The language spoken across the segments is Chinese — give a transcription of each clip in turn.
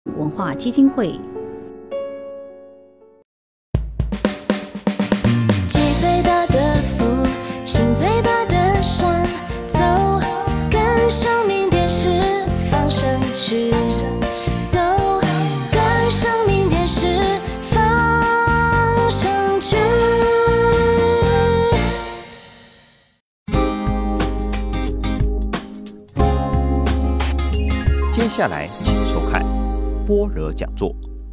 文化基金会。 积最大的福，行最大的善，走跟生命电视放上去，走跟生命电视放上去。 接下来请收看般若讲座。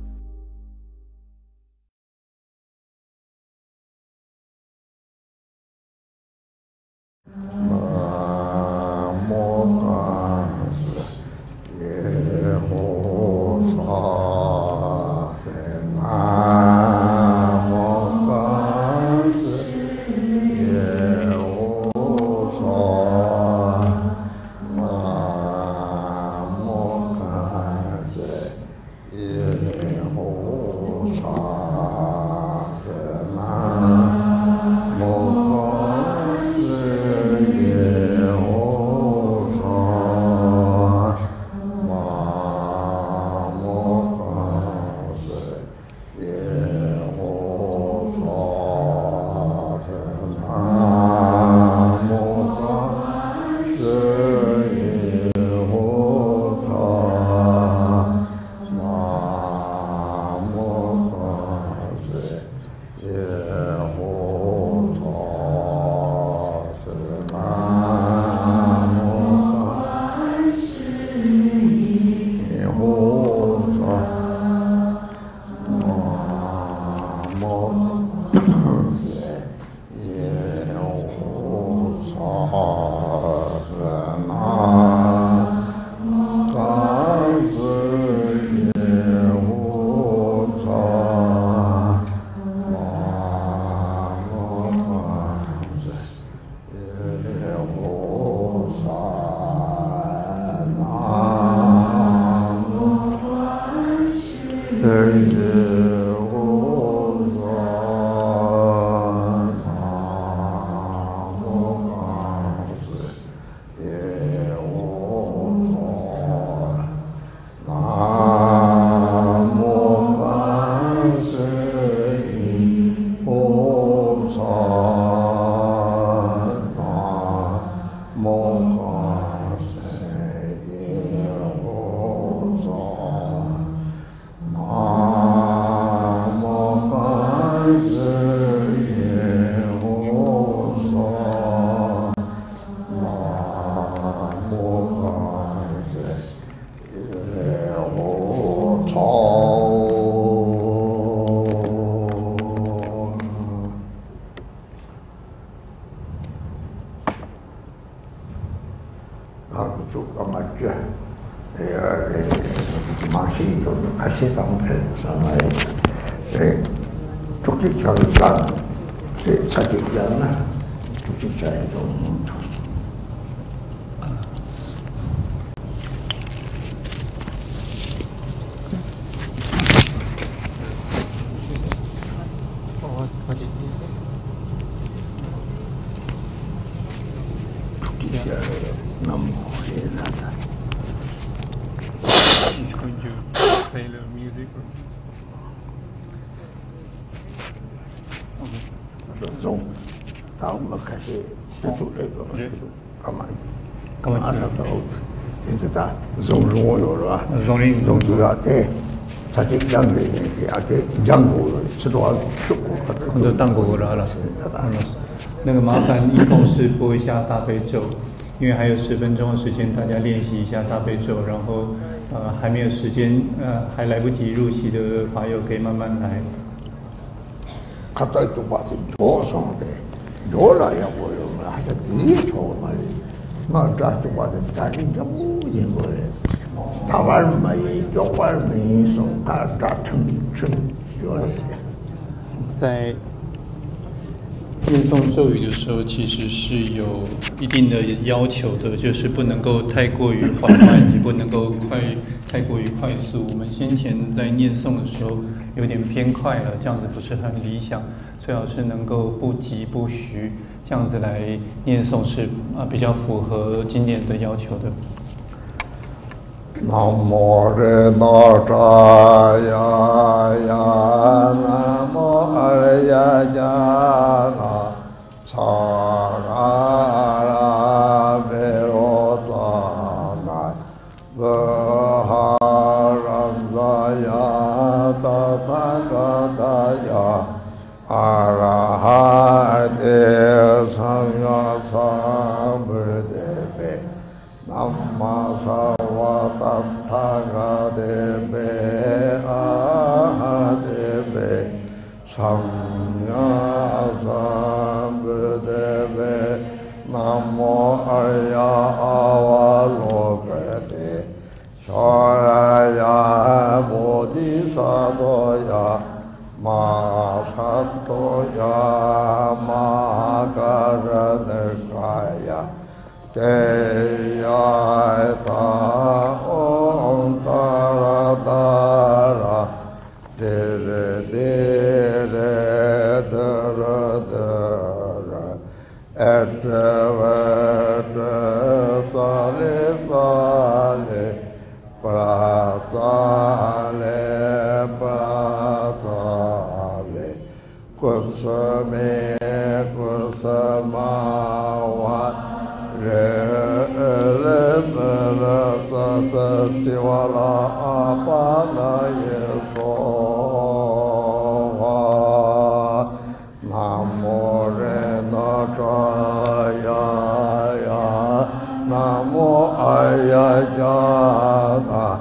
那个麻烦一同事播一下大悲咒，因为还有10分钟的时间，大家练习一下大悲咒。然后还没有时间，还来不及入席的法友可以慢慢来。在念诵咒语的时候，其实是有一定的要求的，就是不能够太过于缓慢，也不能够太过于快速。我们先前在念诵的时候有点偏快了，这样子不是很理想，最好是能够不急不徐，这样子来念诵是比较符合经典的要求的。 nam mô re na cha ya ya nam mô arya ya na sa ra ve ro sa na va ha ram za ya ta tha ga ta ya a ra ha te samya sambuddhe Namma sarva tathagate ahadeve samya sambuddhave Namo arya avalokate Sharaya bodhisattva Mahasattoya Mahakaranakaya Deyata Om Tara Tara Dire Dire Dara Dara Etre Vete Sale Sale Prasale Prasale Kusame Kusamawa Sivala apana yeso Namo re na ya Namo ayajana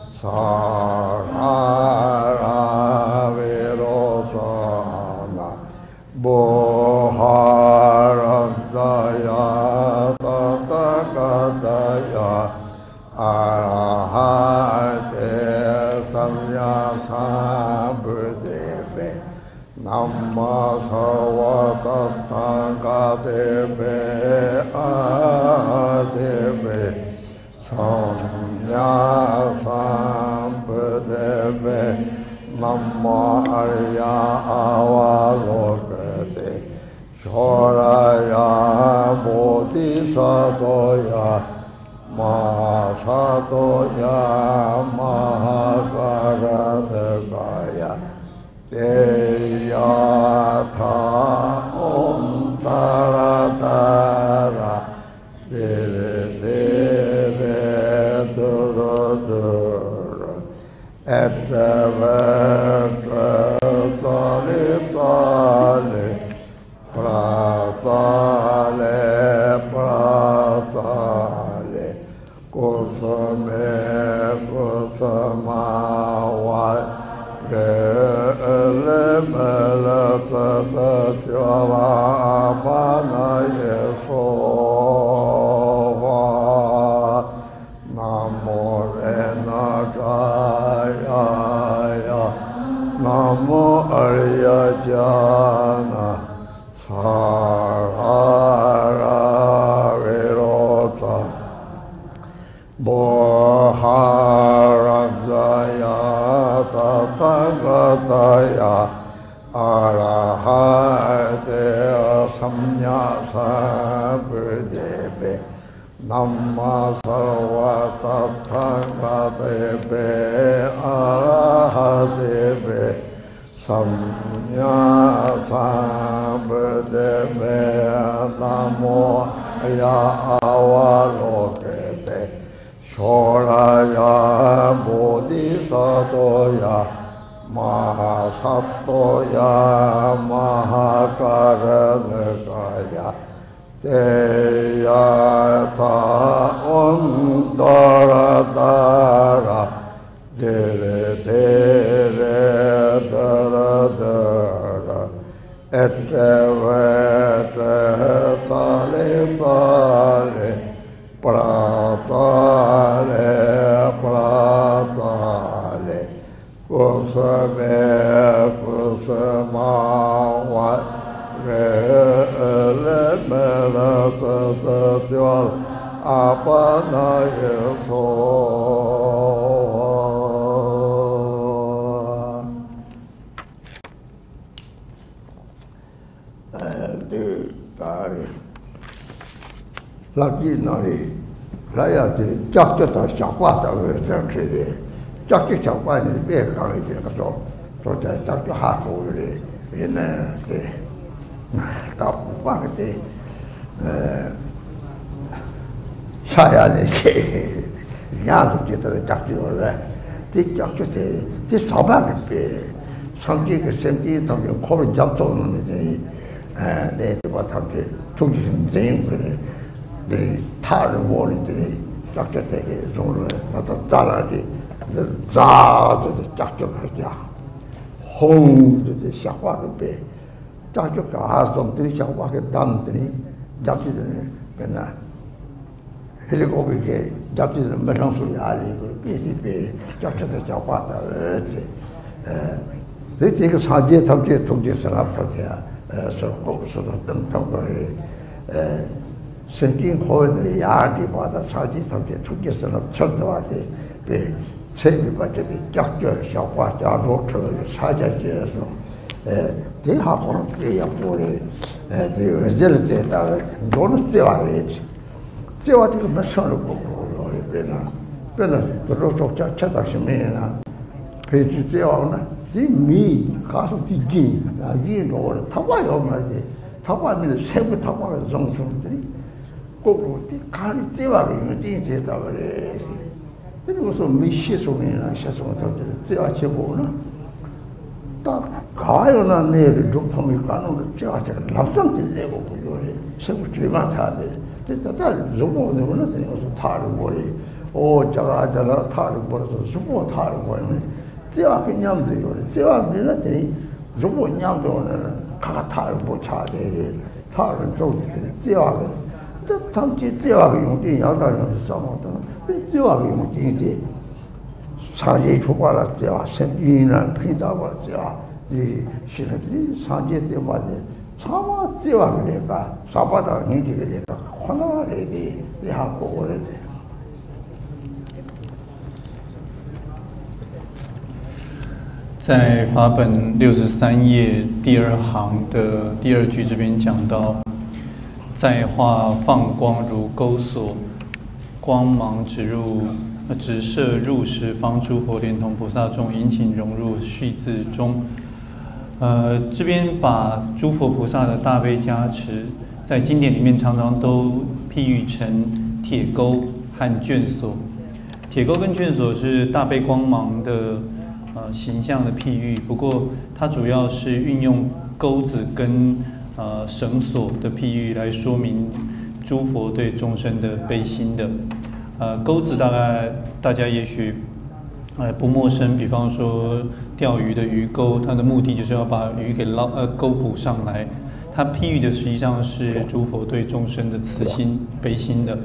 Sahara virosana Boharanjaya Tathagata Arahate Samya Sambuddhave Namma Sarva Tathagate Adeve Samya Sambuddhave Namma Arya Avalokate Shoraya Bodhisattva Mahasattoya Mahakaranakaya Deyata Om Tara Tara Dire Dire Dura Dura Etre Vete Sale Sale Prasale Prasale Kusame Kusamawa Rele Mele Tata Tjala Apana Yesova Namo Rena Jaya Namo Arya Jana Sahara Virota Boharanjaya Tathagataya Arahate Samya Sambuddhave Namma Sarva Tathagate Arahate Samya Sambuddhave Namo Ya Avalokate Shoraya Bodhisattva Mahasattoya Mahakaranakaya Deyata Om Tara Tara Dire Dire Dara Dara Etre Vete Sale Sale Prasale Prasale Kusame Kusamawa Rele Mele Tjala Apana Yeso Lagi nari 来要这教教到小挂到这样子的，教教小挂你别讲一点个说在教教下过的，原来的到湖畔的下呀的伢子觉得教教了，这教教这少半个别，上这个身体他们可能讲中了的，那把他们出去很正的。的他人窝里的教教这个融入，那他咋了的，咋的教教个家，红的小花个白，教教个阿松的小花个淡的，教教的跟那，那个我们给教教的没上树压力个，必须别教教的小花的儿子，这个长街他们这同学是哪条的？说等个神经科的压力把它长期他们同学是那吃的话的，对，这里把这个教教小花加入这个参加节的时候，这下可能别要过来，这个这个这大概多了这玩意儿，这玩意儿没上了过过了，别呢，这个说吃到什么呢？配置这样呢，这米还是这金啊，银罗的，他外要买的，他外面的全部他外面种出的。个个的看你这玩意儿，你这到嘞，这个说没写出来呢，写出来他这样结果呢，但还有呢，那个中他们干弄的这样这个老上的那个不有嘞，什么最嘛他的，这如果那个那我说他的我嘞，这个他的我说如果他的我呢，这样跟娘的有嘞，这样没那的，如果娘的呢，看他的我差的，他人做的这样的。这他们这样用电要当然是什么的，这样用电的，商业出发了这样，生意呢碰到了这样，你现在的商业的话的，他们这样的那个，啥把到你这个那个，可能来的，你还过来的。 在法本63页第2行的第2句这边讲到。在化放光如钩索，光芒直射入十方诸佛连同菩萨众，引请融入续字中。这边把诸佛菩萨的大悲加持，在经典里面常常都譬喻成铁钩和卷锁。铁钩跟卷锁是大悲光芒的形象的譬喻，不过它主要是运用钩子跟绳索的譬喻来说明诸佛对众生的悲心的。钩子大家也许不陌生，比方说钓鱼的鱼钩，它的目的就是要把鱼给钩捕上来。它譬喻的实际上是诸佛对众生的慈心悲心的。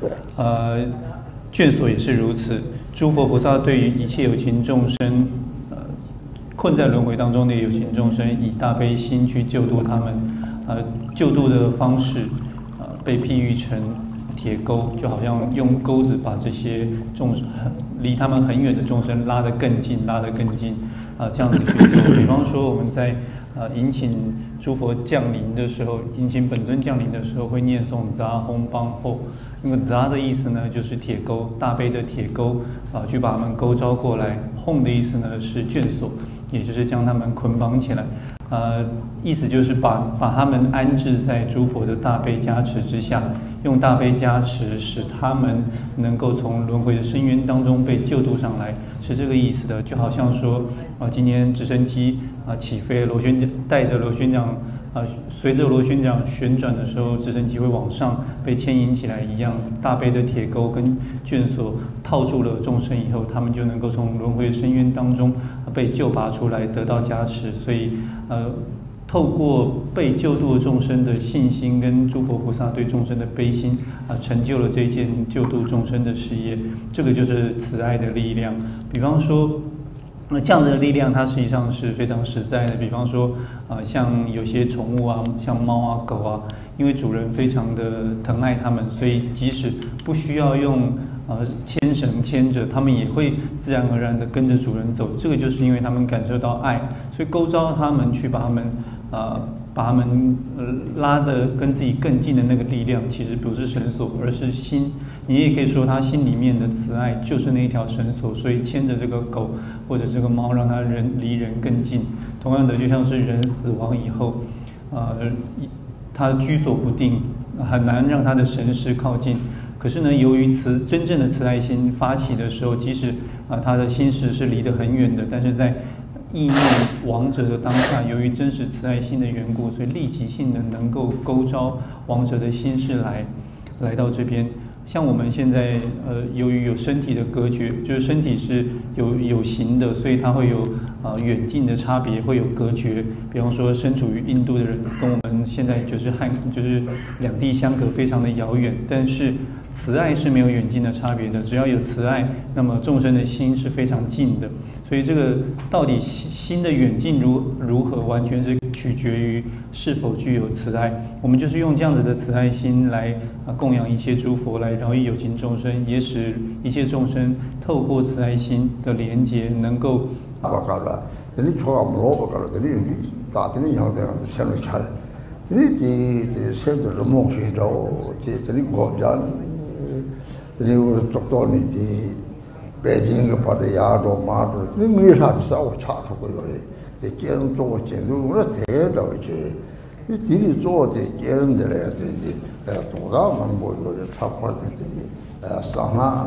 卷锁也是如此，诸佛菩萨对于一切有情众生，困在轮回当中的有情众生，以大悲心去救度他们。救度的方式，被譬喻成铁钩，就好像用钩子把这些离他们很远的众生拉得更近，这样子去做。比方说我们在迎请诸佛降临的时候，迎请本尊降临的时候，会念诵杂轰邦后。那个杂的意思呢，就是铁钩，大悲的铁钩去把他们钩招过来。轰的意思呢是卷锁，也就是将他们捆绑起来。意思就是把他们安置在诸佛的大悲加持之下，用大悲加持使他们能够从轮回的深渊当中被救度上来，是这个意思的。就好像说今天直升机起飞，带着螺旋桨随着螺旋桨旋转的时候，直升机会往上被牵引起来一样，大悲的铁钩跟卷锁套住了众生以后，他们就能够从轮回深渊当中被救拔出来，得到加持。所以透过被救度的众生的信心跟诸佛菩萨对众生的悲心成就了这件救度众生的事业。这个就是慈爱的力量。比方说这样的力量它实际上是非常实在的。比方说像有些宠物像猫狗因为主人非常的疼爱它们，所以即使不需要用牵绳牵着，他们也会自然而然的跟着主人走。这个就是因为他们感受到爱，所以勾召他们去把他们拉得跟自己更近的那个力量，其实不是绳索，而是心你也可以说他心里面的慈爱就是那一条绳索，所以牵着这个狗或者这个猫，让它离人更近。同样的，就像是人死亡以后，他居所不定，很难让他的神识靠近。可是呢，由于真正的慈爱心发起的时候，即使他的心识是离得很远的，但是在意念亡者的当下，由于真实慈爱心的缘故，所以立即性的能够勾召亡者的心识来到这边。像我们现在由于有身体的隔绝，就是身体是有形的，所以它会有远近的差别，会有隔绝。比方说，身处于印度的人跟我们现在就是两地相隔非常的遥远，但是慈爱是没有远近的差别的。只要有慈爱，那么众生的心是非常近的。所以这个到底心的远近如何，完全是取决于是否具有慈爱。我们就是用这样子的慈爱心来供养一切诸佛，来饶益有情众生，也使一切众生透过慈爱心的连结，能够。 北京个把这亚洲马路，你没啥子稍微差出过来，这别人做建筑我太着急，你地里做的别人的来这多大门部有的差不多的上海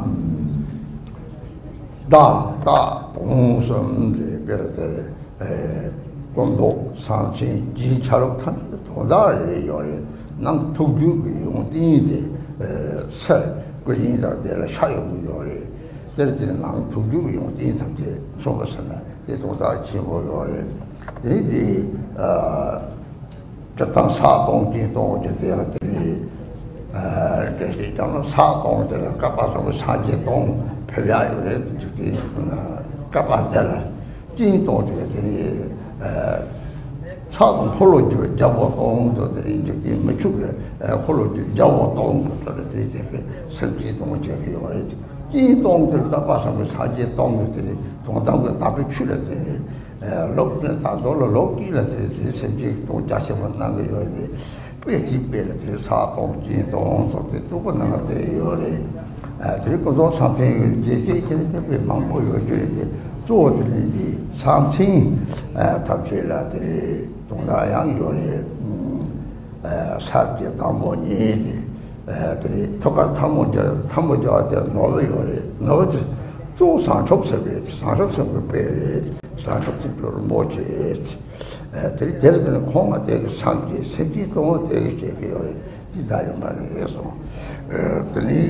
大东省的别的广东上清机场路他多大人有的能投就用地的菜国营上的了下游有的。这里的人投入用电上去做不成了，这种大情况下的，你的这当沙东地东就这样的，这是讲到沙东的了，各把什么沙街东，旁边有的就是各把的了，地东这个沙东后来就叫我东的这里就没出来，后来就叫我东的这个生机东这个有的。地东的那把什么茶叶东的，从那个大北去了的，老的大多了老地了的，甚至东家什么那个有的，北京北了的茶东、地东说的都不能的有的，这个做上天有这现在被芒果有觉得做的长青，他去了的东大洋有的，山地大漠泥的。这里他讲他们家的哪个有的，哪个是做三十岁的白的，30岁就是没钱，这里的空啊，这个上级甚至都这个有的，其他有嘛那种，这里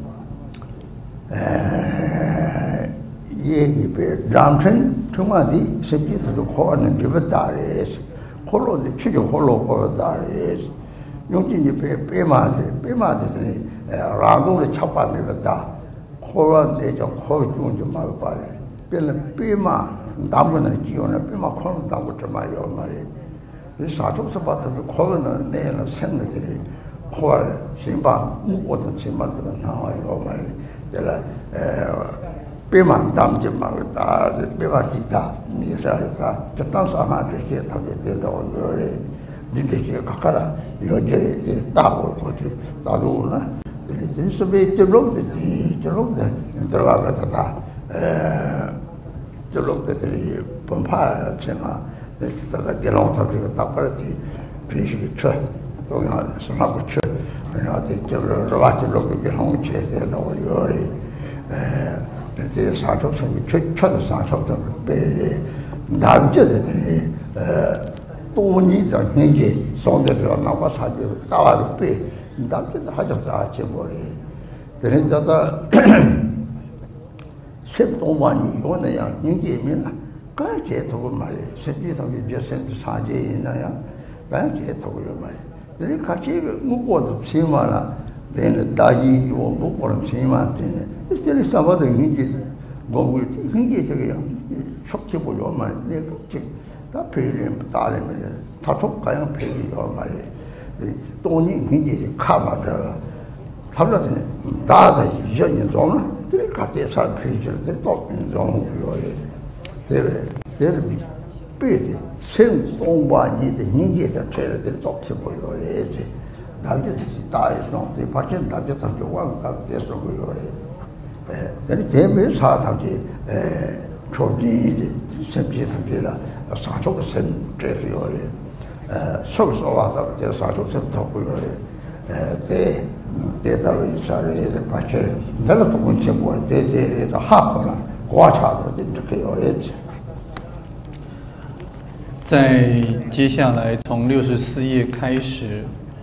也你别让成嘛的，甚至是可能就不大的，可能的去就可能不大的。用进去白马的拉动的吃法没有大，后来那叫后中就没有办了，变了白马大部分人只用了白马可能大部分这么要嘛的，你啥时候是把他们可能那样生的这里，后来先把我的起码这个拿来要嘛的，对了白马大部分嘛大，白马几大，你说他就当上海这些他们得到有的。你这些看了，有这大伙过去大陆呢，这是被接龙的，这那个他接龙的这里崩盘情况，他给龙他这个大块的，平时的车，都要是那不车，然后就是把这龙给龙切的那我有的，这三十层的确实三十层被南极的这里多年的年纪，上得了哪怕差点大完了背，那边还叫啥结果嘞？这人叫他10多万年有那样年纪没了，刚解脱嘛嘞，实际上就身体差点那样，刚解脱了嘛嘞。人看这个我的起码了，人大一我的起码真的，这里什么的年纪，我年纪这个样，出去不了嘛，那个这。他陪人不打人们的，他从这样陪你要嘛的，多年年纪看嘛这个，他们是打的一些人装了，这里看这啥陪起来，这到人装有的，对不对？这是别的，10多万年的年纪才出来的，到起不了的， 남자 다 있어. 이 밖에 남자 좀 왕가 됐어 그거요. 근데 대면 사람들이 초기 샘비라 사족 샘들이요. 속소 와서 저 사족 샘터고요. 대다로 이사를 밖에 내가 또 뭔지 모르는데 하거나 과차도 이렇게 요래지. 在接下来从64页开始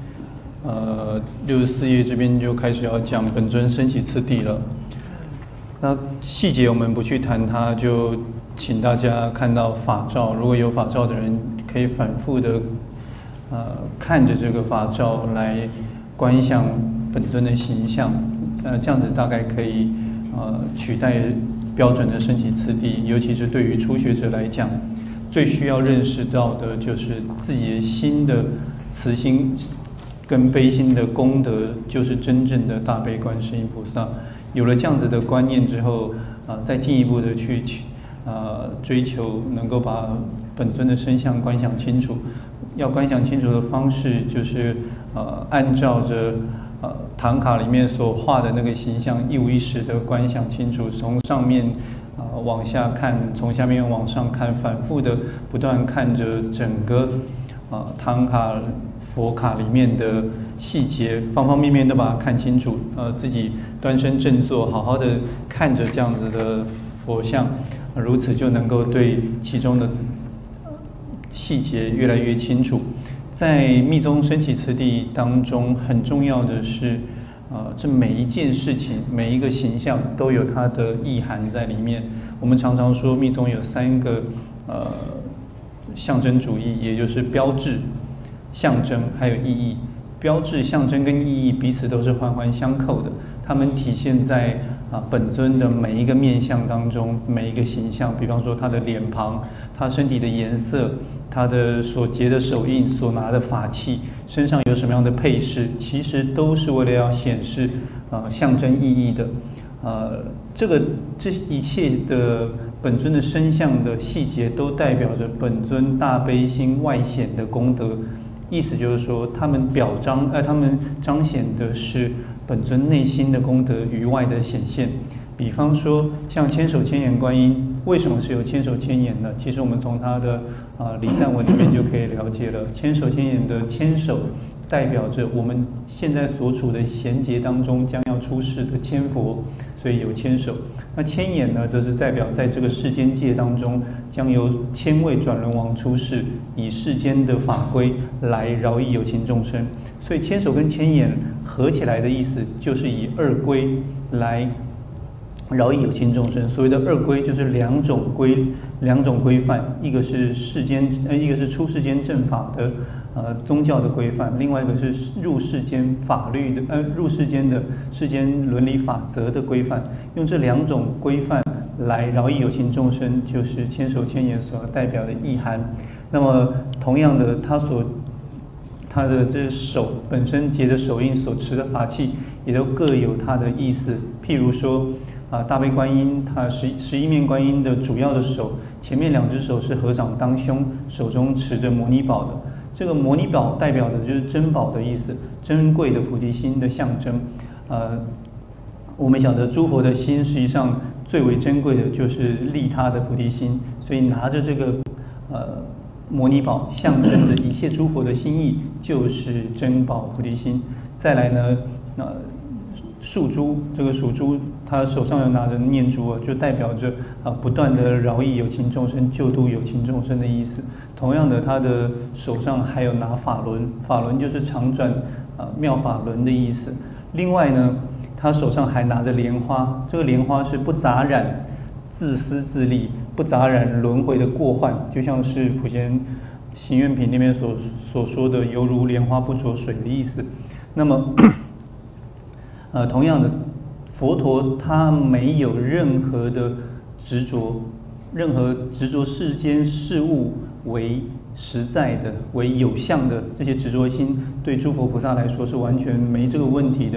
，64页这边就开始要讲本尊升起次第了。那细节我们不去谈它，就请大家看到法照。如果有法照的人，可以反复的看着这个法照来观想本尊的形象。这样子大概可以取代标准的升起次第，尤其是对于初学者来讲。最需要认识到的就是自己的心的慈心跟悲心的功德，就是真正的大悲观世音菩萨。有了这样子的观念之后，再进一步的去追求能够把本尊的身相观想清楚。要观想清楚的方式就是按照着唐卡里面所画的那个形象，一五一十的观想清楚，从上面往下看，从下面往上看，反复的不断看着整个唐卡佛卡里面的细节，方方面面都把它看清楚。自己端身正坐，好好的看着这样子的佛像，如此就能够对其中的细节越来越清楚。在密宗升起次第当中，很重要的是，这每一件事情、每一个形象都有它的意涵在里面。我们常常说密宗有3个象征主义，也就是标志、象征还有意义。标志、象征跟意义彼此都是环环相扣的，它们体现在本尊的每一个面相当中，每一个形象。比方说他的脸庞、他身体的颜色、他的所结的手印、所拿的法器、身上有什么样的配饰，其实都是为了要显示象征意义的。这一切的本尊的身相的细节，都代表着本尊大悲心外显的功德。意思就是说，他们彰显的是本尊内心的功德于外的显现。比方说，像千手千眼观音，为什么是有千手千眼呢？其实我们从它的礼赞文里面就可以了解了。千手千眼的千手，代表着我们现在所处的贤劫当中将要出世的千佛，所以有千手。那千眼呢，则是代表在这个世间界当中，将由千位转轮王出世，以世间的法规来饶益有情众生。所以千手跟千眼合起来的意思，就是以二规来饶益有情众生。所谓的二规，就是两种规范，一个是出世间正法的宗教的规范，另外一个是入世间法律的入世间的世间伦理法则的规范。用这2种规范来饶益有情众生，就是千手千眼所代表的意涵。那么同样的，他的这手本身结的手印所持的法器，也都各有它的意思。譬如说大悲观音，它11面观音的主要的手，前面2只手是合掌当胸，手中持着摩尼宝的。这个摩尼宝代表的就是珍宝的意思，珍贵的菩提心的象征。我们晓得诸佛的心实际上最为珍贵的就是利他的菩提心，所以拿着这个摩尼宝，象征的一切诸佛的心意就是珍宝菩提心。再来呢，树珠，这个属珠，他手上有拿着念珠，就代表着不断的饶益有情众生、救度有情众生的意思。同样的，他的手上还有拿法轮，法轮就是常转妙法轮的意思。另外呢，他手上还拿着莲花，这个莲花是不杂染自私自利，不杂染轮回的过患，就像是普贤行愿品那边所说的犹如莲花不着水的意思。那么同样的，佛陀他没有任何的执着，任何执着世间事物为实在的、为有相的这些执着心，对诸佛菩萨来说是完全没这个问题的。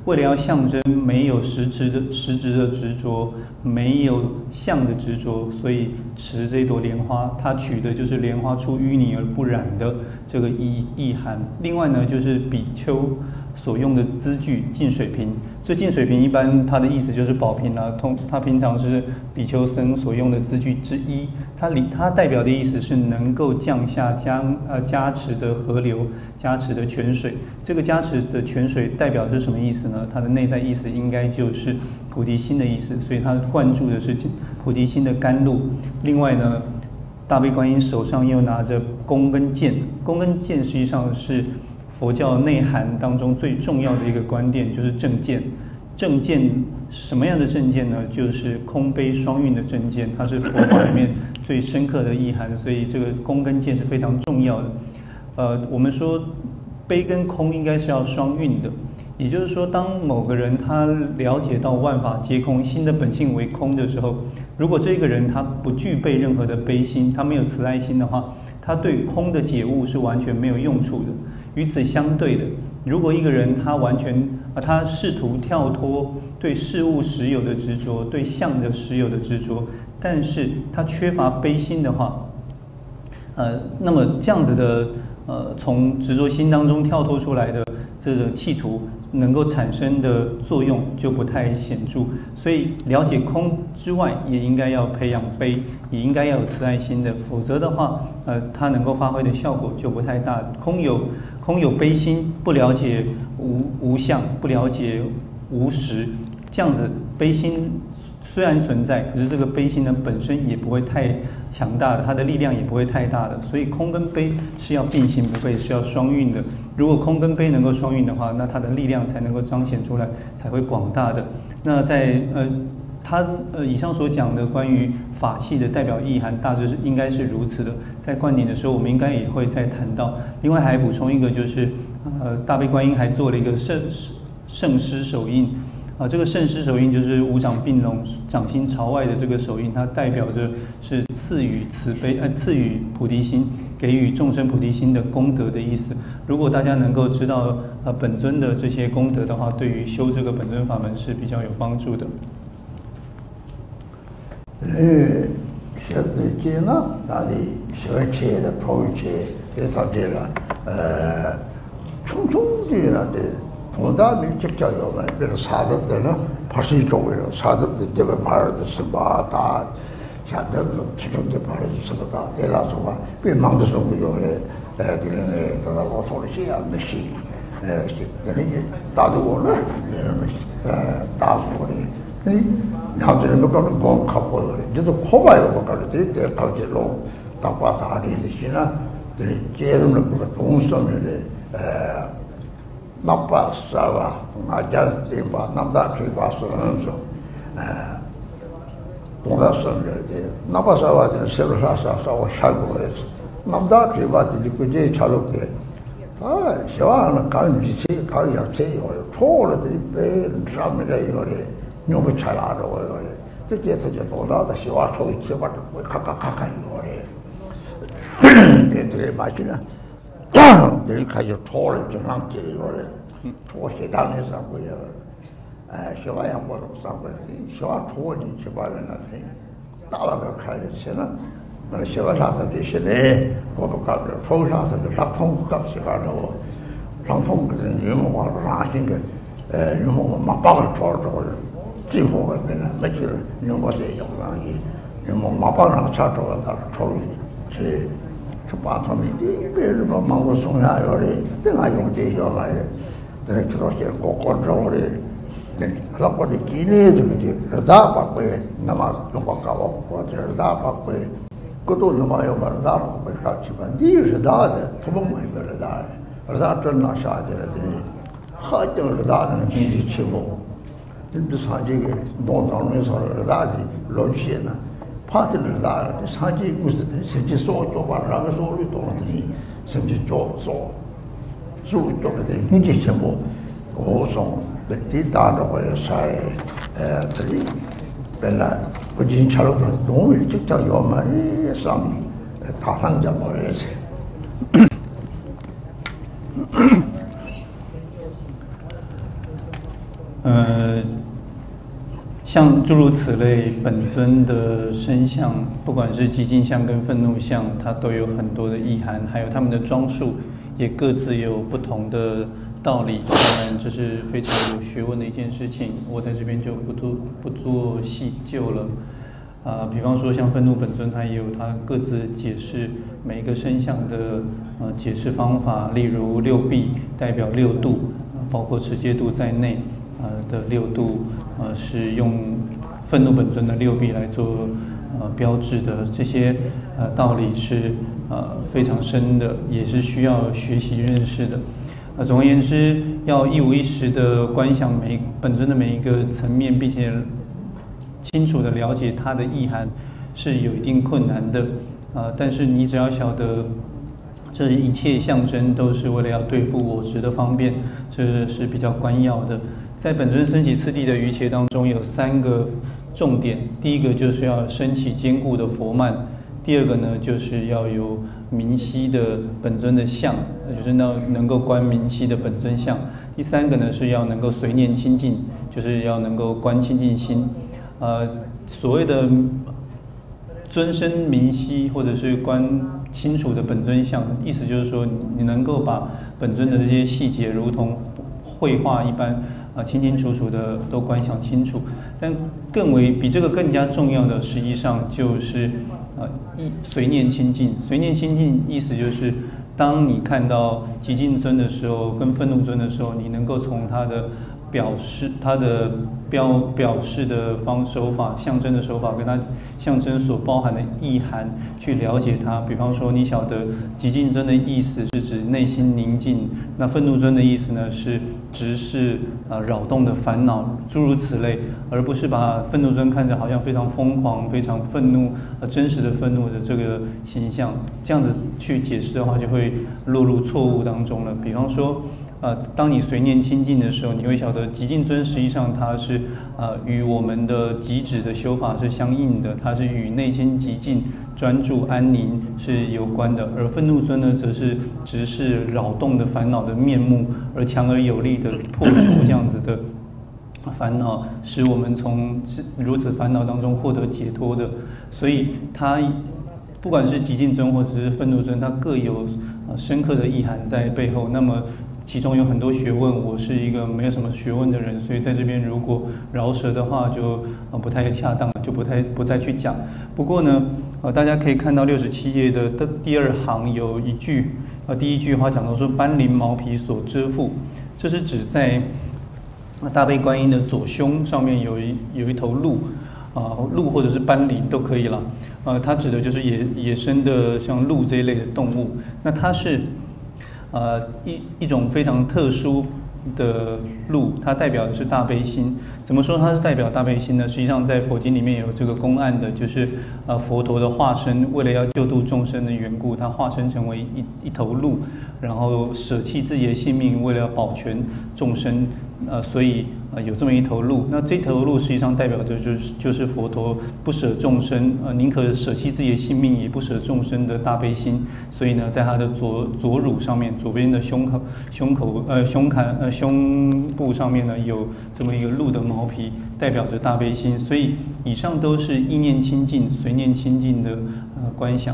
为了要象征没有实质的执着，没有相的执着，所以持这朵莲花，它取的就是莲花出淤泥而不染的这个意涵。另外呢，就是比丘所用的资具净水瓶。这净水瓶一般它的意思就是宝瓶啊，它平常是比丘僧所用的资具之一。它代表的意思是能够降下加持的河流，加持的泉水。这个加持的泉水代表着什么意思呢？它的内在意思应该就是菩提心的意思，所以它灌注的是菩提心的甘露。另外呢，大悲观音手上又拿着弓跟箭，弓跟箭实际上是佛教内涵当中最重要的一个观点，就是正见。正见什么样的正见呢？就是空悲双运的正见，它是佛法里面最深刻的意涵，所以这个空跟见是非常重要的。我们说悲跟空应该是要双运的，也就是说，当某个人他了解到万法皆空，心的本性为空的时候，如果这个人他不具备任何的悲心，他没有慈爱心的话，他对空的解悟是完全没有用处的。与此相对的，如果一个人他试图跳脱对事物实有的执着，对相的实有的执着，但是他缺乏悲心的话，那么这样子的从执着心当中跳脱出来的这个企图能够产生的作用就不太显著。所以了解空之外，也应该要培养悲，也应该要有慈爱心的，否则的话，它能够发挥的效果就不太大。空有悲心，不了解无相，不了解无实，这样子悲心虽然存在，可是这个悲心呢本身也不会太强大的，它的力量也不会太大的。所以空跟悲是要并行不悖，是要双运的。如果空跟悲能够双运的话，那它的力量才能够彰显出来，才会广大的。那在以上所讲的关于法器的代表意涵，大致应该是如此的。在灌顶的时候，我们应该也会再谈到。另外还补充一个，就是大悲观音还做了一个圣师手印。这个圣师手印就是五掌并拢，掌心朝外的这个手印，它代表着是赐予慈悲，赐予菩提心，给予众生菩提心的功德的意思。如果大家能够知道本尊的这些功德的话，对于修这个本尊法门是比较有帮助的。 现在呢，那里学切的、破切的上去了，重重的那的。동남이 직접요 그래서 사람들은 벌써 쪽으로 사람들 때문에 말하듯이 다 사람들로 지금도 말하듯이 다 대라서가 왜 망도서 그요에 애들은 그러고 소리지 않듯이 그러니 다도는 다고리 그 나들은 그거는 뭐 갖고 이제도 코바요 그거를 때 가지로 딱와 다리듯이나 제일은 그 동성을 나빠서와 나잘 때봐 남다 그봐서 동사선을 나빠서와 새로 사서 살고 해서 남다 그봐도 그게 잘롭게 아 저와는 간지세 가야세요 초월들이 매일 사람들이 요래 너무 잘 알아요 그때서 저 도다다 시와 초기 기억을 가까이 요래 되게 맛이나 늘 가지고 초를 좀 남기를 요래 초시 당해서 하고요 시와야 뭐로 싸고요 시와 초원이 지발을 나더니 나와가 가르치는 뭐 시와 사서 대신에 고독가를 초사서 락통값이 가지고 락통은 유목으로 하신 게 유목 막박을 초를 지호가 되는 며칠 유목에 영광이 유목 막박을 차도가 다 초를 제 바텀이 배를 막고 송야요리 내가 용대요 말이야. 내가 그렇게 고고로리 그러고리 기내들이 그러다 받고 남아 용박하고 그러다 받고 그것도 남아요 말다 받고 같이만 니르다데 도봉만 그러다 그러다 전나 샤데들이 하정을 다는 힘이 치고 근데 사직에 동상에서 그러다지 런시에나 파트를 다 사지 무슨 생지 소도 말라가 소리 도는데 생지 조소 소리 도는데 hin지 뭐 고송 그때다로 해서에 들이 별나 그진 차로 너무 일찍 요 말이 쌈 다상자 뭐래서 像诸如此类本尊的身相，不管是极尽相跟愤怒相，它都有很多的意涵，还有他们的装束也各自有不同的道理。当然，这是非常有学问的一件事情，我在这边就不做细究了。比方说像愤怒本尊，它也有它各自解释每一个身相的解释方法，例如六臂代表六度，包括持戒度在内的六度。是用愤怒本尊的六臂来做标志的，这些道理是非常深的，也是需要学习认识的。总而言之，要一五一十的观想本尊的每一个层面，并且清楚的了解它的意涵，是有一定困难的。但是你只要晓得，这一切象征都是为了要对付我执的方便，这是比较关要的。在本尊升起次第的瑜伽当中，有3个重点。第一个就是要升起坚固的佛曼，第二个呢就是要有明晰的本尊的相，就是能够观明晰的本尊相。第3个呢是要能够随念清净，就是要能够观清净心。所谓的尊身明晰或者是观清楚的本尊相，意思就是说你能够把本尊的这些细节如同绘画一般。清清楚楚的都观想清楚，但比这个更加重要的，实际上就是随念清净。随念清净意思就是，当你看到极尽尊的时候，跟愤怒尊的时候，你能够从他的表示、他的表示的手法、象征的手法，跟他象征所包含的意涵去了解它。比方说，你晓得极尽尊的意思是指内心宁静，那愤怒尊的意思呢是直视扰动的烦恼，诸如此类，而不是把愤怒尊看着好像非常疯狂、非常愤怒、真实的愤怒的这个形象，这样子去解释的话，就会落入错误当中了。比方说，当你随念清净的时候，你会晓得极尽尊实际上它是与我们的极止的修法是相应的，它是与内心极静、专注安宁是有关的，而愤怒尊呢，则是直视扰动的烦恼的面目，而强而有力的破除这样子的烦恼，使我们从如此烦恼当中获得解脱的。所以它不管是极尽尊或者是愤怒尊，它各有深刻的意涵在背后。那么其中有很多学问，我是一个没有什么学问的人，所以在这边如果饶舌的话就不太恰当，就不再去讲。不过呢，大家可以看到67页的第2行有一句，第一句话讲到说斑鳞毛皮所遮覆，这是指在大悲观音的左胸上面有一头鹿，鹿或者是斑羚都可以了。它指的就是野生的像鹿这一类的动物。那它是一种非常特殊的鹿，它代表的是大悲心。怎么说它是代表大悲心呢？实际上在佛经里面有这个公案的，就是佛陀的化身，为了要救度众生的缘故，他化身成为一头鹿，然后舍弃自己的性命，为了要保全众生，所以有这么一头鹿。那这头鹿实际上代表的就是佛陀不舍众生，宁可舍弃自己的性命也不舍众生的大悲心。所以呢，在他的左乳上面，左边的胸部上面呢，有这么一个鹿的毛皮，代表着大悲心。所以以上都是意念清净、随念清净的观想。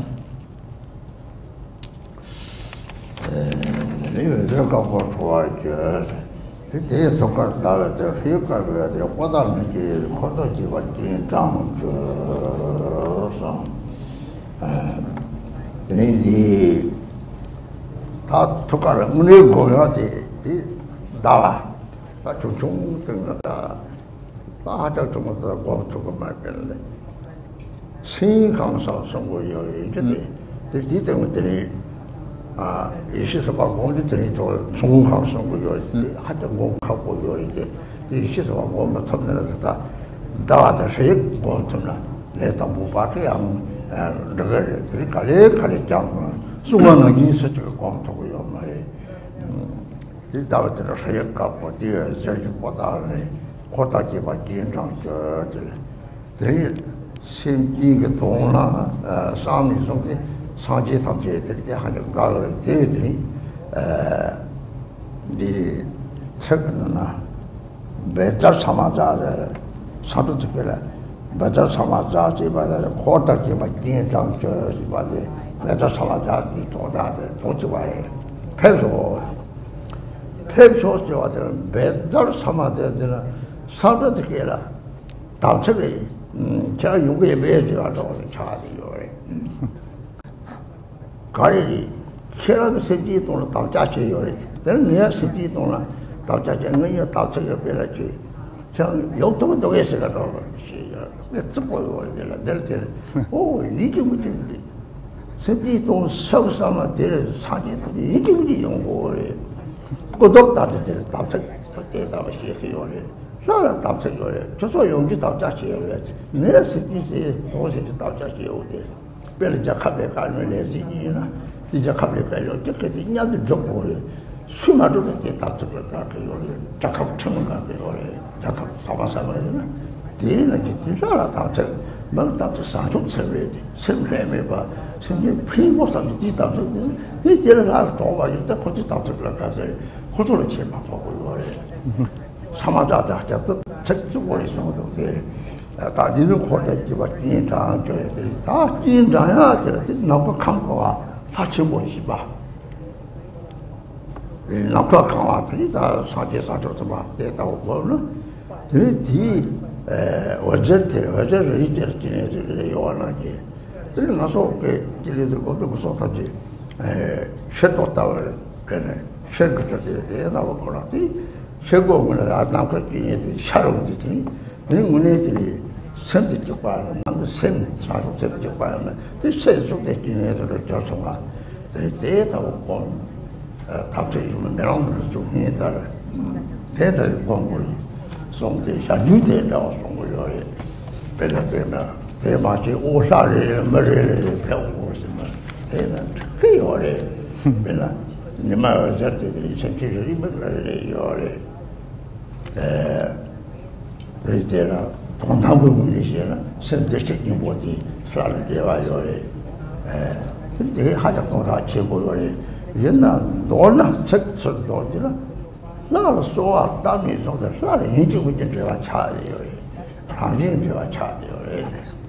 这个不错，这从个到了这黑个这活到那去，活到几个紧张这上，你他出个人没过要的大吧，他就中等的，他就这么子我这个买边的，新港上生活有一个的，这等的。也是什么？我们这里做中行生活有一点，还是我考过有一点。也是什么？我们他们那是他，大的谁我怎么来当不把这样那个人这里搞来讲嘛，是我能认识这个光头有嘛？这到这个谁搞过的，这就不大了，扩大几把经常这里先一个东了，上面说的。上街这里还有搞了这里，你这个呢， 매달 사마자를 사도 듣게라 매달 사마자 집안에 호다 집안 인장 저 집안에 매달 사마자지 도다들 도지와에 폐소스와들은 매달 사마자들은 사도 듣게라 당석이 제가 요게 매지와도 차디요 가리리 खेल से जी तो ताचा चाहिए और तेरे नया से जी तो ना ताचा चाहिए नहीं ताचा के पेड़ चाहिए चल योग तो ऐसे करता होगा ये तो कोई और दिलते ओ ये क्यों मुझे से जी तो सब सामान तेरे साथी तो ये क्यों मुझे योग और को तो ताचा तेरे ताचा तो तेरे ताचा चाहिए और सारा ताचा और जो सो योग जी ताचा चाहिए नया से जी से तो से ताचा चाहिए होते पेड़ जखा पे काल में ले जी ना 이제 갑자기 어떻게 되냐도 적고 수마도 이제 답답을 가지고 작업 처음 가지고 작업 사바사바는 뒤에는 진짜라 답답 막 답답 사족 설레지 설레매 봐 생긴 피고선 뒤 답답은 이제는 알 도와 있다 거기 답답을 가지고 고도를 제막 보고 그래 사마자다 저도 책주고 있어도 돼 다 니는 고대지 봐 진짜 저들이 다 진짜야 저들 너무 강고와 같이 보시 봐. 나빠 강화들이 다 사제사적도 봐. 됐다고 보는. 뒤 어제를 이제를 요원하게. 그래 나서 그 길에도 것도 무서워하지. 셔도 따वर 그래. 셔그도 되다고 그러더니 셔고는 아담까지 샤롱들이 문에들이 선택 봐는 남도 선 사로 접촉 봐는 그 세속의 기능들을 조성하 데이터고 본 답변이 메롱을 좀 해다 데이터를 공부 송대 자유대라고 송고요 배라데나 대마치 오사를 머리를 배우고 있으면 대는 그요래 배나 니마 저들이 생기를 이거를 요래 데이터라 동탄부 문제시나 선대식이 뭐지 살을 대와요 근데 하자도 다 제보요래 옛날 놀나 책설도지나 나를 쏘아 땀이 쏟아 살을 인지고 이제 제가 차려요 당신은 제가 차려요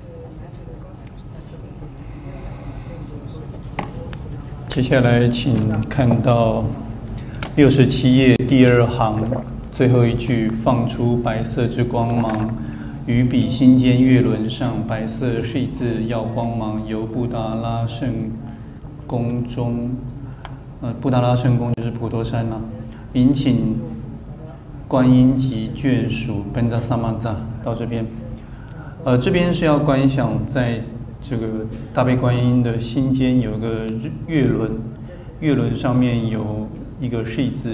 接下来请看到67页第2行最后一句放出白色之光芒于彼心间月轮上白色是字耀光芒由布达拉圣宫中布达拉圣宫就是普陀山了引请观音及眷属本扎萨玛扎到这边这边是要观想在这个大悲观音的心间有一个月轮月轮上面有一个是字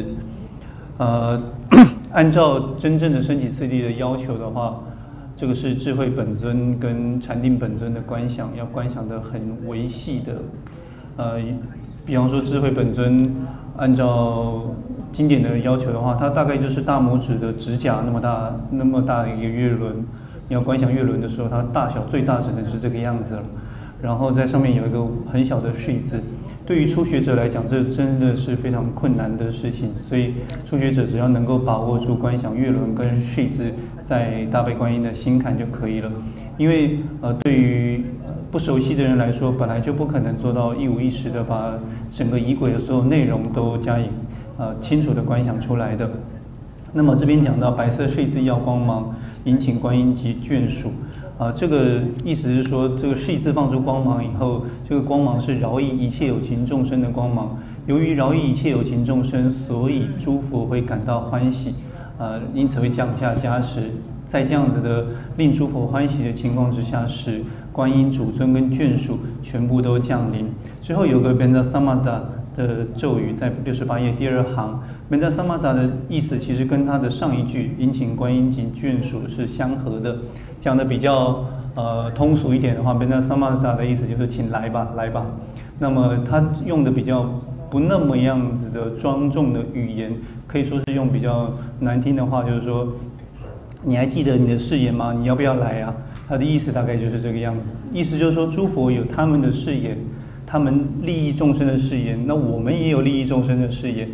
按照真正的升起次第的要求的话这个是智慧本尊跟禅定本尊的观想要观想的很维系的比方说智慧本尊按照经典的要求的话它大概就是大拇指的指甲那么大的一个月轮你要观想月轮的时候它大小最大只能是这个样子了然后在上面有一个很小的序字对于初学者来讲这真的是非常困难的事情所以初学者只要能够把握住观想月轮跟序字在大悲观音的心坎就可以了因为对于不熟悉的人来说本来就不可能做到一五一十的把整个仪轨的所有内容都加以清楚的观想出来的那么这边讲到白色序字耀光芒引请观音及眷属这个意思是说这个序字放出光芒以后这个光芒是饶益一切有情众生的光芒由于饶益一切有情众生所以诸佛会感到欢喜因此会降下加持在这样子的令诸佛欢喜的情况之下使观音主尊跟眷属全部都降临之后有个本扎萨玛扎的咒语在68页第2行本扎萨玛扎的意思其实跟它的上一句引请观音及眷属是相合的讲的比较通俗一点的话本扎萨玛扎的意思就是请来吧来吧那么他用的比较不那么样子的庄重的语言可以说是用比较难听的话就是说你还记得你的誓言吗你要不要来啊他的意思大概就是这个样子意思就是说诸佛有他们的誓言他们利益众生的誓言那我们也有利益众生的誓言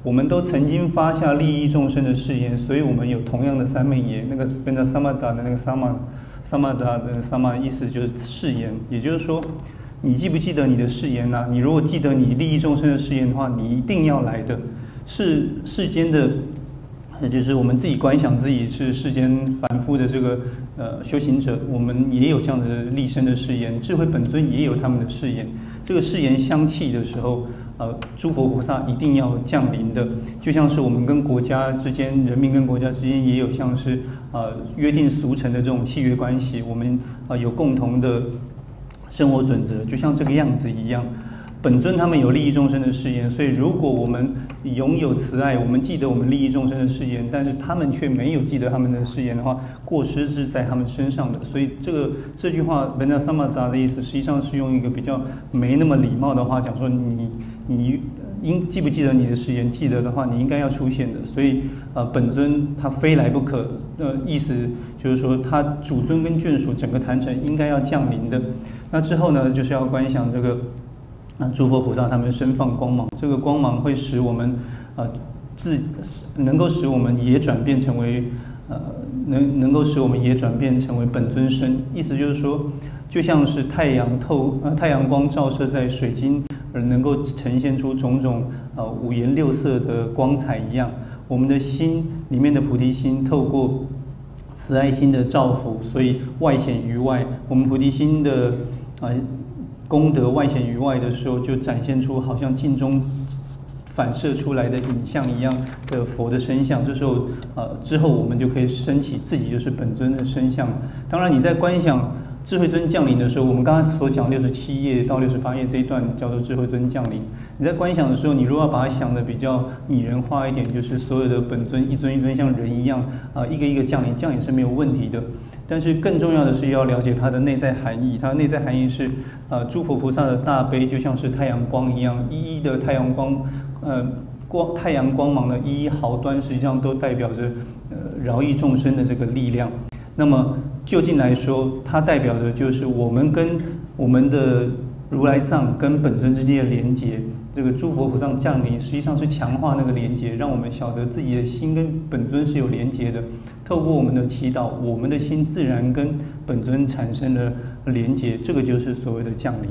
我们都曾经发下利益众生的誓言，所以我们有同样的三昧耶。那个跟着萨玛扎的那个萨玛扎的萨玛意思就是誓言，也就是说，你记不记得你的誓言呢？你如果记得你利益众生的誓言的话，你一定要来的。世间的，就是我们自己观想自己是世间凡夫的这个修行者，我们也有这样的立身的誓言，智慧本尊也有他们的誓言。这个誓言相契的时候，诸佛菩萨一定要降临的，就像是我们跟国家之间，人民跟国家之间也有像是约定俗成的这种契约关系，我们有共同的生活准则，就像这个样子一样。本尊他们有利益众生的誓言，所以如果我们拥有慈爱，我们记得我们利益众生的誓言，但是他们却没有记得他们的誓言的话，过失是在他们身上的。所以这句话 Benda Samaza 的意思，实际上是用一个比较没那么礼貌的话讲说，你记不记得你的誓言？记得的话，你应该要出现的。所以本尊他非来不可，意思就是说他主尊跟眷属整个坛城应该要降临的。那之后呢，就是要观想这个。诸佛菩萨他们身放光芒，这个光芒会使我们能够使我们也转变成为能够使我们也转变成为本尊身。意思就是说，就像是太阳光照射在水晶，而能够呈现出种种五颜六色的光彩一样，我们的心里面的菩提心透过慈爱心的照拂，所以外显于外。我们菩提心的功德外显于外的时候，就展现出好像镜中反射出来的影像一样的佛的身相。这时候，之后我们就可以升起自己就是本尊的身相。当然，你在观想智慧尊降临的时候，我们刚才所讲67页到68页这一段叫做智慧尊降临。你在观想的时候，你如果要把它想的比较拟人化一点，就是所有的本尊一尊一尊像人一样，一个一个降临，这样也是没有问题的。但是更重要的是要了解它的内在含义。它的内在含义是，诸佛菩萨的大悲就像是太阳光一样，一一的太阳光，太阳光芒的一一毫端，实际上都代表着饶益众生的这个力量。那么就近来说，它代表的就是我们跟我们的如来藏跟本尊之间的连结。这个诸佛菩萨降临，实际上是强化那个连结，让我们晓得自己的心跟本尊是有连结的。透过我们的祈祷，我们的心自然跟本尊产生了连结，这个就是所谓的降临。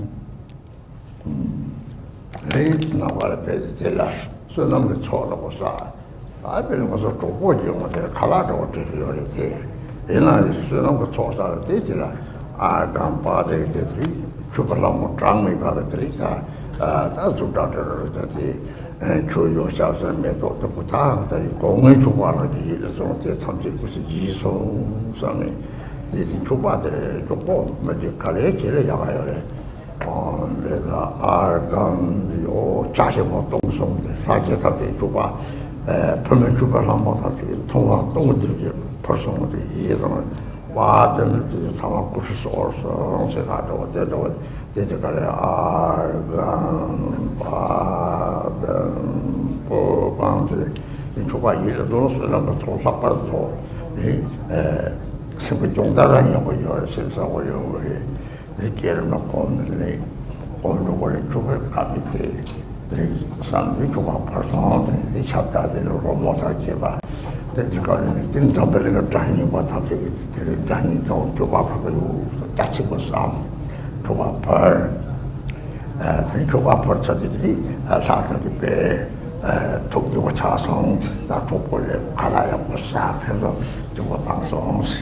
那我来背这了，所以那么错了我说，别人我说中国人我这看哪着我这是有的对，原来是那么错啥的对了，刚把这去把那么张没把它对的，他说到这儿的就有小生没做的不当的，公安出发了的那种在长期不是医生上面，已经出发的就报，那就看来起来也还有嘞。那个刚有家乡我东松的，而且他的出发，他们出发上嘛，他这个通往东的就不松的，一种哇，他们这常常不是说谁看着我，这我这个嘞把的不帮的，你出发一了都是那个从上班走，什么中大人也会有，身上会有会。你给人们讲的嘞，我们如果人出去干的，这上帝就把把上的，你晓得的，如果没啥结吧，这个人经常被那个战役把他这个战役中就把这个打起不上，就把把这就把把这的啥子的被从这个查上，那中国人看来也不傻，他说就把当上是。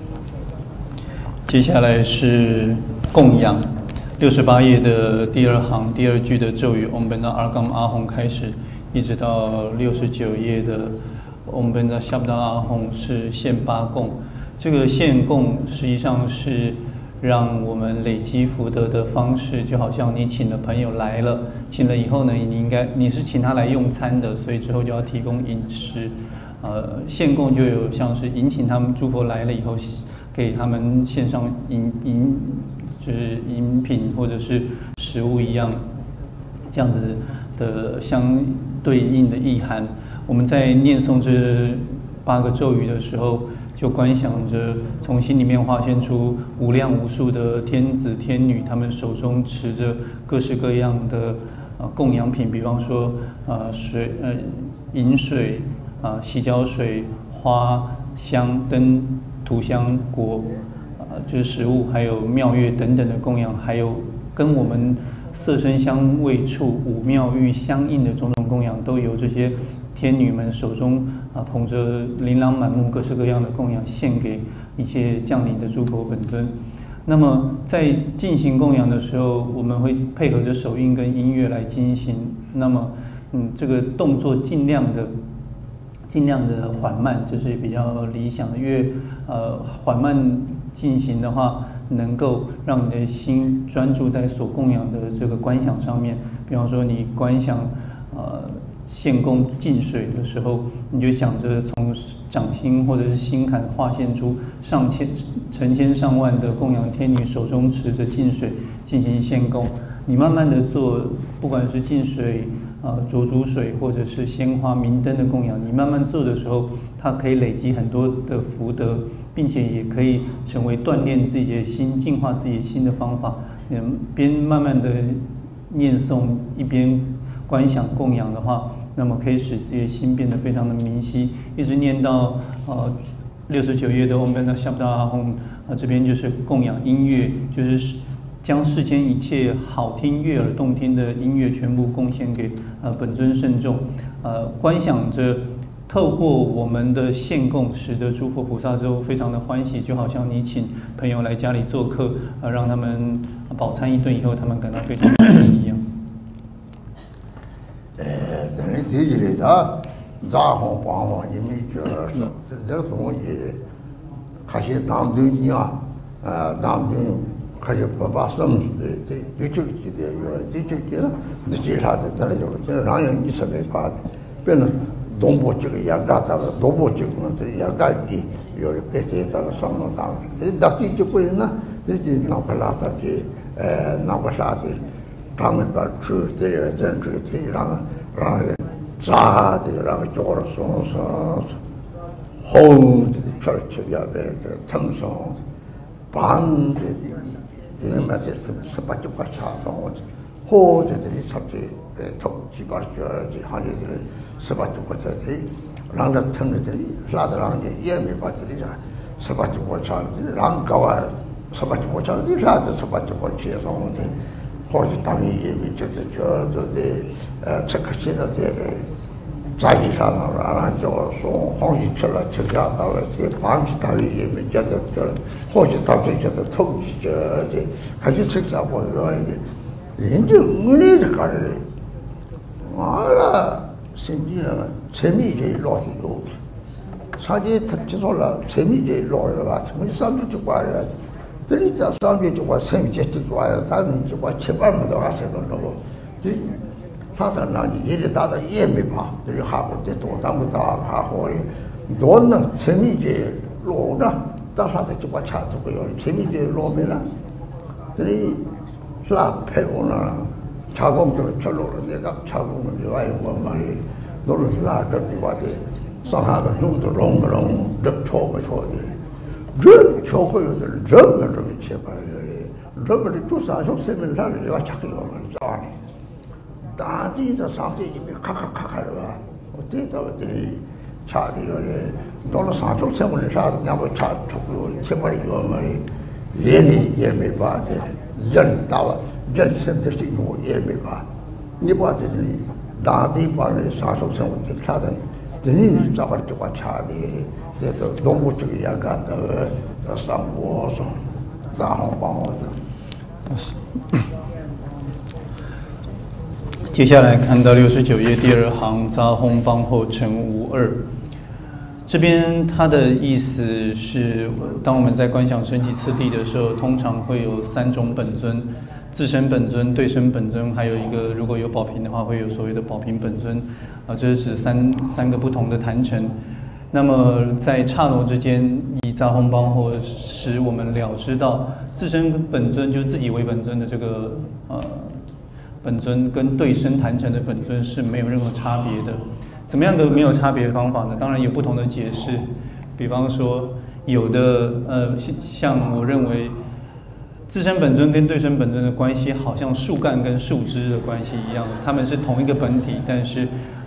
接下来是供养，68页的第2行第2句的咒语 Om Benda Argam Ahom 开始，一直到69页的 Om Benda Shabda Ahom 是献8供。这个献供实际上是让我们累积福德的方式，就好像你请了朋友来了，请了以后呢，你是请他来用餐的，所以之后就要提供饮食。献供就有像是引请他们诸佛来了以后。给他们献上就是饮品或者是食物一样，这样子的相对应的意涵。我们在念诵这8个咒语的时候，就观想着从心里面化现出无量无数的天子天女，他们手中持着各式各样的供养品，比方说饮水洗脚水、花香、灯、涂香果就是食物，还有妙乐等等的供养，还有跟我们色声香味触五妙欲相应的种种供养，都由这些天女们手中捧着琳琅满目、各式各样的供养，献给一切降临的诸佛本尊。那么在进行供养的时候，我们会配合着手印跟音乐来进行。那么，这个动作尽量的缓慢，就是比较理想的。因为缓慢进行的话，能够让你的心专注在所供养的这个观想上面。比方说，你观想献供净水的时候，你就想着从掌心或者是心坎化现出成千上万的供养天女手中持着净水进行献供。你慢慢的做，不管是净水、浊煮水或者是鲜花、明灯的供养，你慢慢做的时候，它可以累积很多的福德，并且也可以成为锻炼自己的心、净化自己的心的方法。边慢慢的念诵，一边观想供养的话，那么可以使自己的心变得非常的明晰，一直念到69页的 Om Bena Shabda Ahom， 这边就是供养音乐，就是将世间一切好听、悦耳动听的音乐全部贡献给本尊圣众，观想着透过我们的献供，使得诸佛菩萨都非常的欢喜，就好像你请朋友来家里做客，让他们饱餐一顿以后，他们感到非常开心一样。 等于提起来的，杂行帮忙也没觉得说，这个东西，还是当对你当对。还有把什么对这个记得有这个记得，那介绍的那里有这个让人一直没把的，变成东部这个也干到了，东部这个这也干的，有的这些到了什么当的，这大体就不呢，这是哪个拉的哪个啥的，他们把出这个政治这让咋的让叫了松红的吃要别的成松，板的。因为嘛是18、19차서 호주들이 잡지 톡지바르지 하니들 18、19차들이 랑가 턴들이 라드랑 예미 바들이 18、19차들이 랑가와 18、19차들이 라드 18、19차에서 오는데 호주 땅이 예미 저저데 체크시다데 자기 사람을 알아줘서 홍시 철라 철자다고 제 방치 다리 예미 저저 호주 답지 저저 톡지 저지 같이 책사고 이러는데 인제 은혜를 가르래 알아 심지어 재미있게 로시고 사지 특지솔라 재미있게 로라 정말 사람들 좀 봐야 들리다 사람들 좀 봐 재미있게 좀 봐야 다른 좀 봐 제발 못 가서 그러고 사단 나지 이제 다다 예미 봐 우리 하고 때 도담도 하고 너는 재미있게 로나 다사도 좀 봐 차도고요 재미있게 로면은 그리 라 패고나 자공적으로 철로로 내가 자공을 좋아해 본 말이 너를 나한테 와대 상하가 형도 롱롱 럽초가 좋아해 저 초고요들 저거를 제발 저거를 조사하셔 세면 나를 내가 찾기 오면 좋아해 다지도 상대집에 카카카카르와 어때다 어디 차디를 너는 사족 세문을 사도 나고 차 초고 제발이 오면 예니 예미 봐대 연 따와 연 선택이 있고 예미 봐 니봐더니 나디 바를 사속 세문을 사더니 드니 잡을 때가 차디 그래서 농구 쪽에 약간 더 상고서 자홍방어서 接下来看到69页第2行，杂红帮后成无二。这边它的意思是，当我们在观想升级次第的时候，通常会有3种本尊：自身本尊、对身本尊，还有一个如果有宝瓶的话，会有所谓的宝瓶本尊。这是指三个不同的坛城。那么在刹那之间，以杂红帮后使我们了知到自身本尊就是自己为本尊的这个本尊跟对身坛城的本尊是没有任何差别的。怎么样的没有差别的方法呢？当然有不同的解释。比方说，有的像我认为，自身本尊跟对身本尊的关系，好像树干跟树枝的关系一样，他们是同一个本体，但是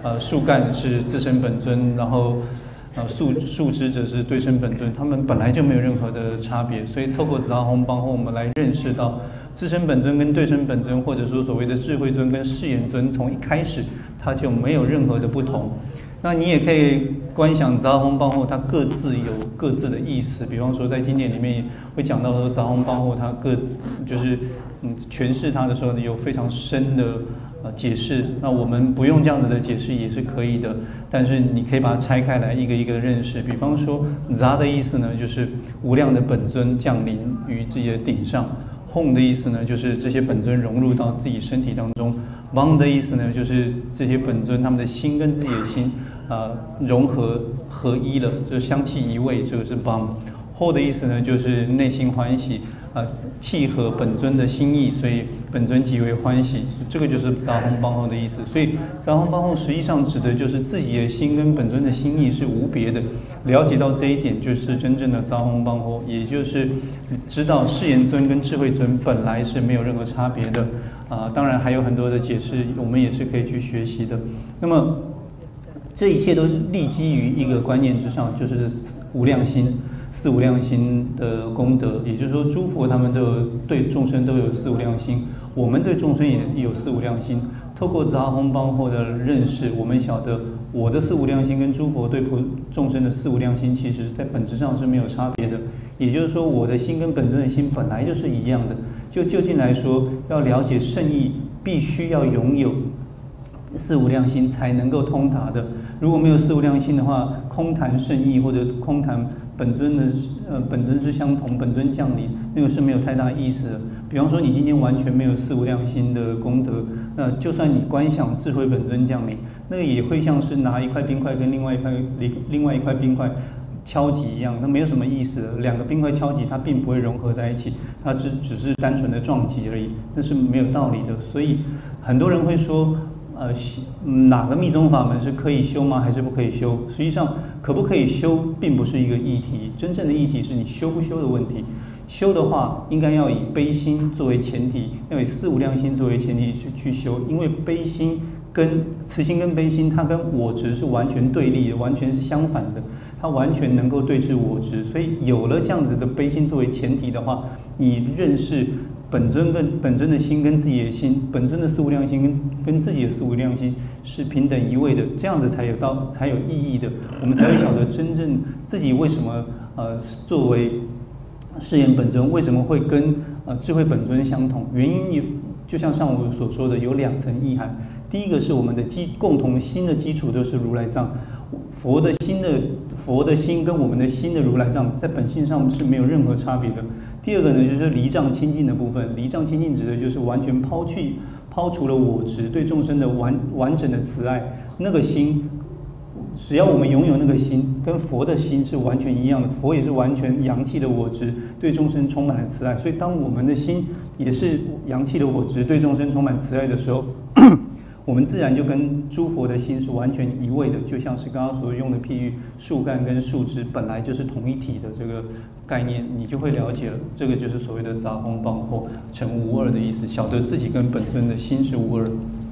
树干是自身本尊，然后树枝则是对身本尊，他们本来就没有任何的差别。所以透过杂红帮后，我们来认识到自身本尊跟对身本尊，或者说所谓的智慧尊跟誓言尊，从一开始它就没有任何的不同。那你也可以观想杂红帮后，它各自有各自的意思。比方说，在经典里面会讲到说，杂红帮后它就是诠释它的时候有非常深的解释。那我们不用这样子的解释也是可以的，但是你可以把它拆开来一个一个认识。比方说，杂的意思呢，就是无量的本尊降临于自己的顶上。Home 的意思呢，就是这些本尊融入到自己身体当中。One 的意思呢，就是这些本尊他们的心跟自己的心融合一了，就是相契一味，这个是 One。Whole 的意思呢，就是内心欢喜，契合本尊的心意，所以本尊极为欢喜。这个就是杂红帮后的意思。所以杂红帮后实际上指的就是自己的心跟本尊的心意是无别的。了解到这一点，就是真正的杂红帮后，也就是知道誓言尊跟智慧尊本来是没有任何差别的。当然还有很多的解释，我们也是可以去学习的。那么这一切都立基于一个观念之上，就是无量心。四无量心的功德，也就是说，诸佛他们都有对众生都有四无量心，我们对众生也有四无量心。透过杂红帮后的认识，我们晓得我的四无量心跟诸佛对众生的四无量心，其实在本质上是没有差别的。也就是说，我的心跟本尊的心本来就是一样的。就究竟来说，要了解圣义，必须要拥有四无量心才能够通达的。如果没有四无量心的话，空谈圣义或者空谈本尊是相同，本尊降临，那个是没有太大意思的。比方说，你今天完全没有四无量心的功德，那就算你观想智慧本尊降临，那个也会像是拿一块冰块跟另外一块冰块敲击一样，那没有什么意思的。两个冰块敲击，它并不会融合在一起，它只是单纯的撞击而已，那是没有道理的。所以很多人会说，哪个密宗法门是可以修吗？还是不可以修？实际上，可不可以修，并不是一个议题。真正的议题是你修不修的问题。修的话，应该要以悲心作为前提，要以四无量心作为前提去修。因为悲心跟慈心跟悲心，它跟我执是完全对立的，完全是相反的。它完全能够对治我执。所以有了这样子的悲心作为前提的话，你认识本尊的心跟自己的心，本尊的四无量心跟自己的四无量心是平等一位的，这样子才有意义的。我们才会晓得真正自己为什么作为誓言本尊为什么会跟智慧本尊相同？原因就像上午所说的，有两层意涵。第一个是我们的共同心的基础都是如来藏，佛的心跟我们的心的如来藏在本性上是没有任何差别的。第二个呢，就是离障清净的部分。离障清净指的就是完全抛除了我执，对众生的完整的慈爱。那个心，只要我们拥有那个心，跟佛的心是完全一样的。佛也是完全扬弃的我执，对众生充满了慈爱。所以，当我们的心也是扬弃的我执，对众生充满慈爱的时候，我们自然就跟诸佛的心是完全一味的，就像是刚刚所用的譬喻，树干跟树枝本来就是同一体的这个概念，你就会了解了。这个就是所谓的杂红帮后成无二的意思，晓得自己跟本尊的心是无二。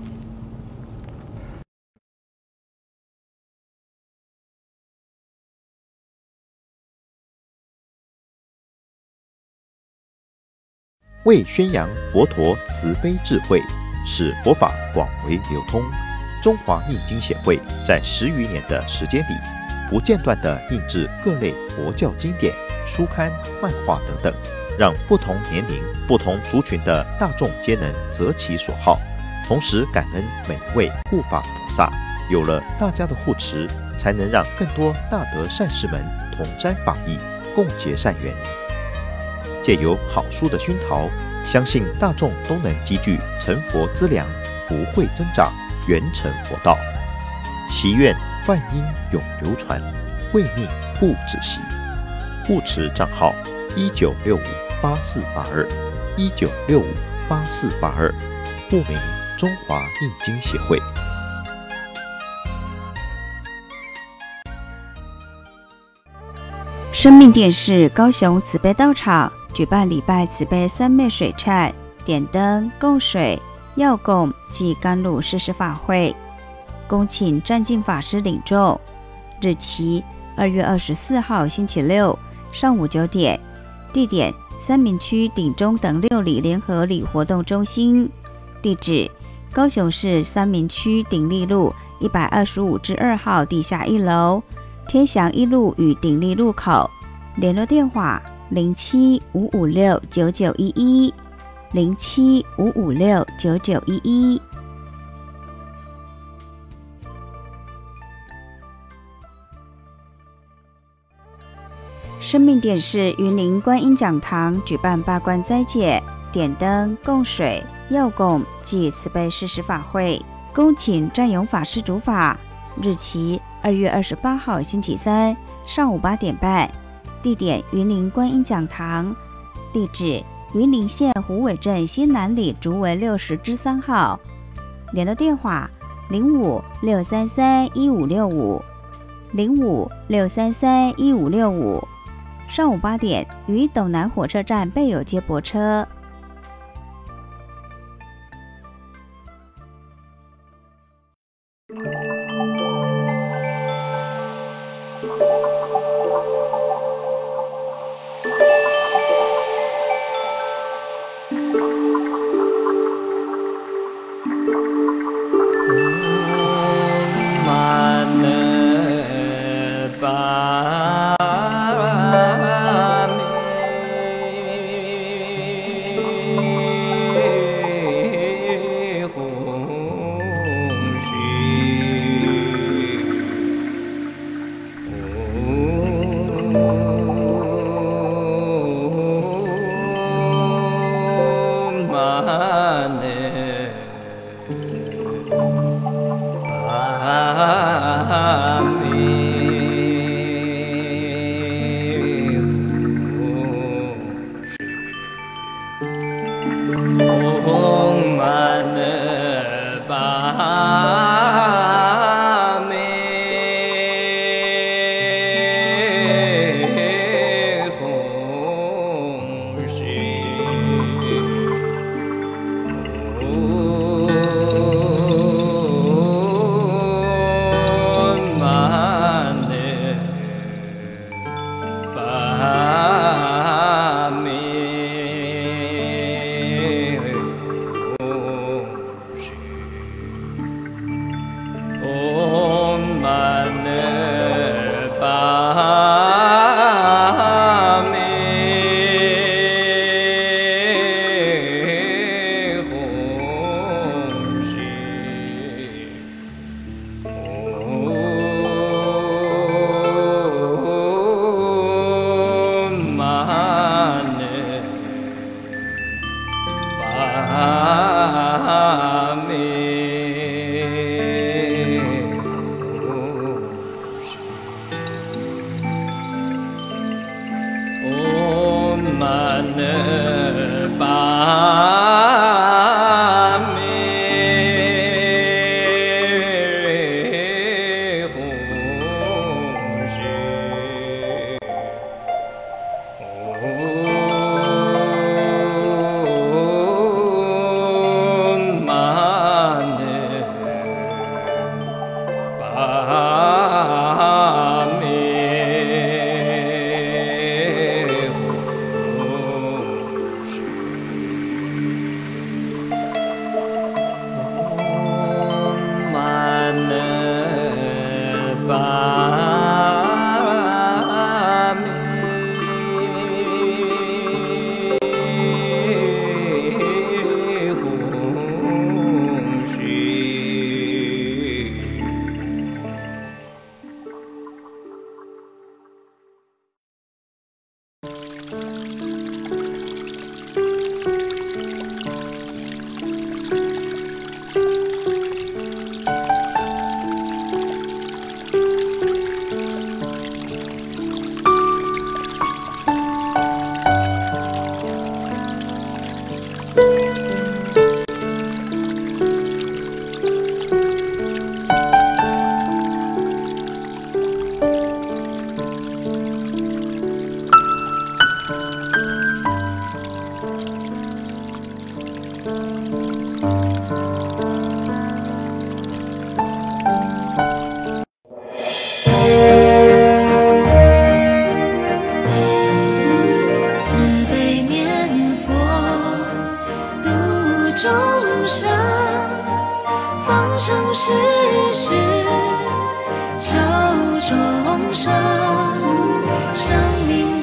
为宣扬佛陀慈悲智慧，使佛法广为流通，中华印经协会在10余年的时间里，不间断地印制各类佛教经典、书刊、漫画等等，让不同年龄、不同族群的大众皆能择其所好。同时感恩每一位护法菩萨，有了大家的护持，才能让更多大德善士们同沾法益，共结善缘。借由好书的熏陶，相信大众都能积聚成佛资粮，福慧增长，圆成佛道。祈愿梵音永流传，慧命不止息。护持账号19658482，19658482，户名中华印经协会。 生命电视高雄慈悲道场举办礼拜慈悲三昧水忏、点灯、供水、药供及甘露施食法会。 恭请占净法师领众。日期2月24号星期六上午9点，地点三民区顶中等6里联合里活动中心，地址高雄市三民区鼎立路125-2号地下1楼，天祥一路与鼎立路口。联络电话07-556-9911 07-556-9911。生命点是云林观音讲堂举办八关斋戒、点灯、供水、药供暨慈悲施食法会，恭请占勇法师主法。日期2月28号星期三上午8点半，地点云林观音讲堂，地址云林县虎尾镇新南里竹围60-3号。联络电话05-633-1565 05-633-1565。上午8点于斗南火车站备有接驳车。 众生，方成世事救众生，生命。